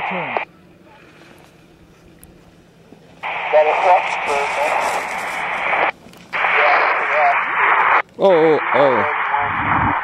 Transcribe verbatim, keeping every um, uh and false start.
turn. Got a flex person. Yeah, yeah. Oh, oh, oh.